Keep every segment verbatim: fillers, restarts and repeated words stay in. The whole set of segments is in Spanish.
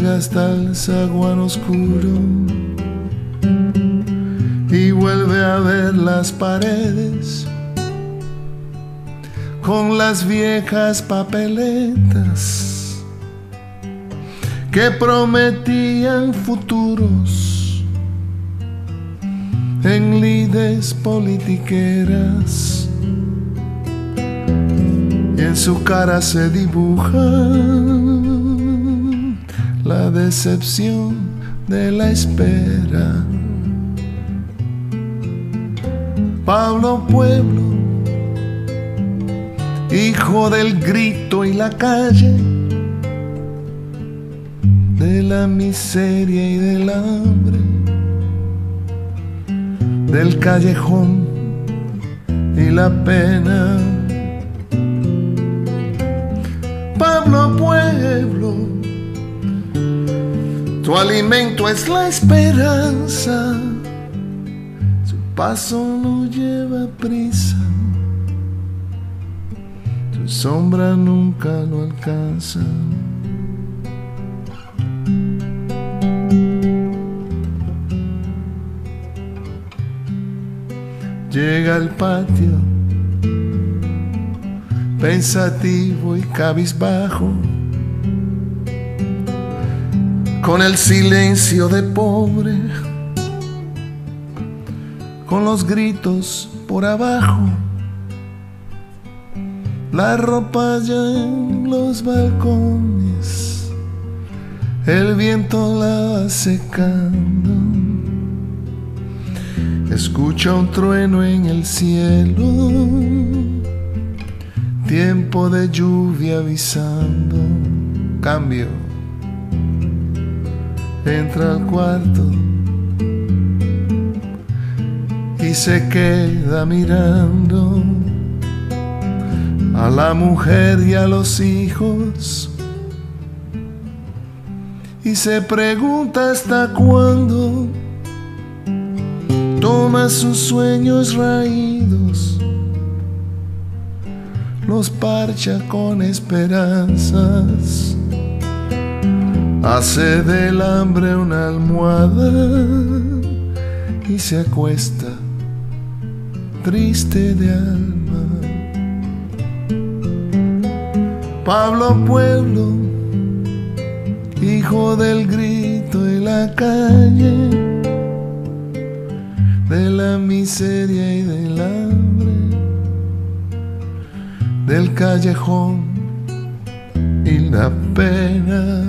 llega hasta el zaguán oscuro y vuelve a ver las paredes con las viejas papeletas que prometían futuros en lides politiqueras, y en su cara se dibuja la decepción de la espera. Pablo Pueblo, hijo del grito y la calle, de la miseria y del hambre, del callejón y la pena. Pablo Pueblo, tu alimento es la esperanza, su paso no lleva prisa, tu sombra nunca lo alcanza. Llega al patio, pensativo y cabizbajo, con el silencio de pobre, con los gritos por abajo, la ropa ya en los balcones, el viento la va secando. Escucha un trueno en el cielo, tiempo de lluvia avisando. Cambio. Entra al cuarto y se queda mirando a la mujer y a los hijos, y se pregunta hasta cuándo toma sus sueños raídos, los parcha con esperanzas, hace del hambre una almohada y se acuesta triste de alma. Pablo Pueblo, hijo del grito y la calle, de la miseria y del hambre, del callejón y la pena.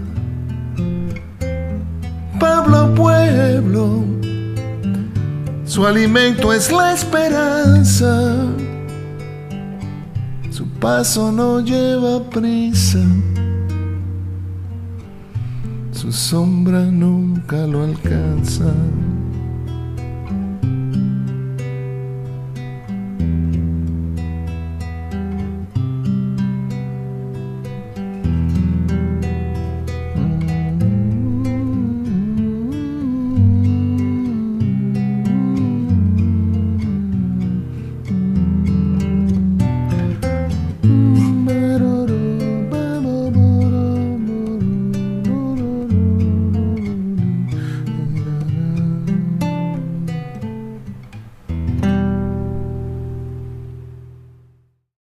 Pablo Pueblo, su alimento es la esperanza, su paso no lleva prisa, su sombra nunca lo alcanza.